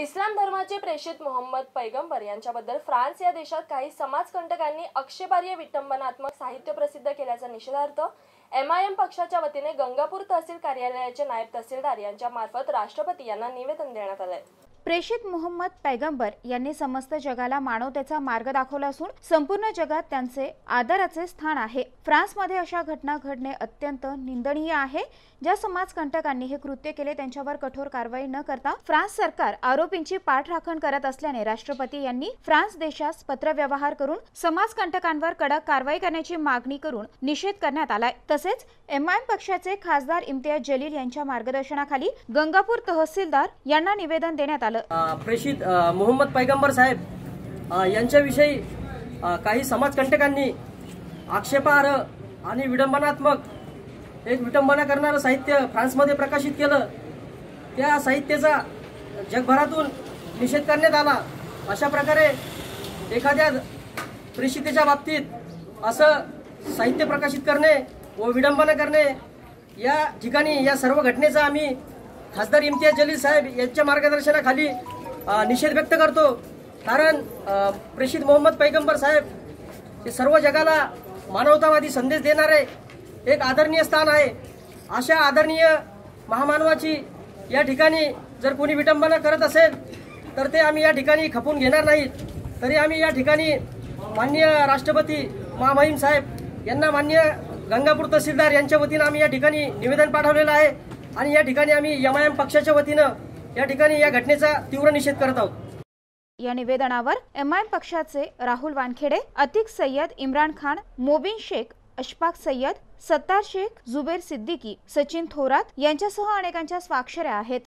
इस्लाम धर्माचे प्रेषित मोहम्मद पैगंबर यांच्याबद्दल फ्रान्स या देशात काही समाजकंटकांनी आक्षेपार्ह विटंबनात्मक साहित्य प्रसिद्ध केल्याचा निषेधार्थ MIM पक्षाच्या वतीने गंगापूर तहसील कार्यालयाचे नायब तहसीलदार यांच्या मार्फत राष्ट्रपती यांना निवेदन देण्यात आले। प्रेषित मोहम्मद पैगंबर यांनी समस्त जगाला मानवतेचा मार्ग दाखवला असून संपूर्ण जगात त्यांचे आदराचे स्थान आहे। फ्रान्समध्ये अशा घटना घडणे अत्यंत निंदनीय आहे। ज्या समाजकंटकांनी हे कृत्य केले त्यांच्यावर कठोर कारवाई न करता फ्रान्स सरकार आरोपींची पाठराखण करत असल्याने राष्ट्रपती यांनी फ्रान्स देशास पत्रव्यवहार करून समाजकंटकांवर कडक कारवाई करण्याची मागणी करून निषेध करण्यात आलाय। तसेच MIM पक्षाचे खासदार इम्तियाज जलील यांच्या मार्गदर्शनाखाली गंगापूर तहसीलदार यांना निवेदन देण्यात आले। प्रेषित मोहम्मद पैगंबर साहेब यांच्याविषयी काही समाजकंटकांनी आक्षेपार्ह आणि विडंबनात्मक एक विटंबना करणारं साहित्य फ्रान्समध्ये प्रकाशित केलं। त्या साहित्याचा जगभरातून निषेध करण्यात आला। अशा प्रकारे एखाद्या प्रेषितेच्या बाबतीत असं साहित्य प्रकाशित करणे व विडंबना करणे या ठिकाणी या सर्व घटनेचा आम्ही खासदार इम्तियाज जलील साहेब यांच्या मार्गदर्शनाखाली निषेध व्यक्त करतो। कारण प्रेषित मोहम्मद पैगंबर साहेब हे सर्व जगाला मानवतावादी संदेश देणारे एक आदरणीय स्थान आहे। अशा आदरणीय महामानवाची या ठिकाणी जर कोणी विटंबना करत असेल तर ते आम्ही या ठिकाणी खपून घेणार नाहीत। तरी आम्ही या ठिकाणी माननीय राष्ट्रपती MIM साहेब यांना माननीय गंगापूर तहसीलदार यांच्या वतीने आम्ही या ठिकाणी निवेदन पाठवलेलं आहे आणि या ठिकाणी आम्ही MIM पक्षाच्या वतीने या ठिकाणी या घटनेचा तीव्र निषेध करत आहोत। या निवेदनावर MIM पक्षाचे राहुल वानखेडे, अतिक सय्यद, इम्रान खान, मोबिन शेख, अशफाक सय्यद, सत्तार शेख, जुबेर सिद्दीकी, सचिन थोरात यांच्यासह अनेकांच्या स्वाक्षऱ्या आहेत।